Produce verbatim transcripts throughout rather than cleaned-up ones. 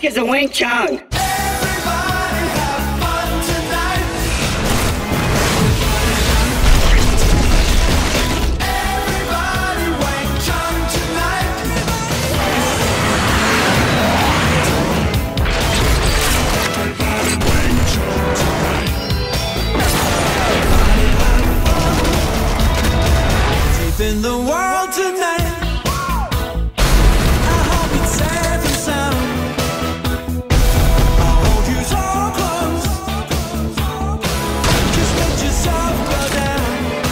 is a Wing Chun? In the world tonight, I hope it's safe and sound. I'll hold you so close. Just let yourself go down.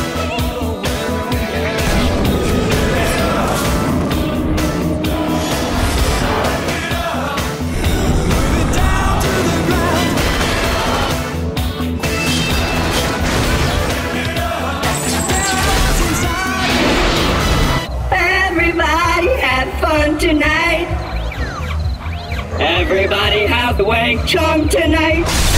Move it down to the ground. Everybody have fun tonight. Everybody have the Wing Chun tonight.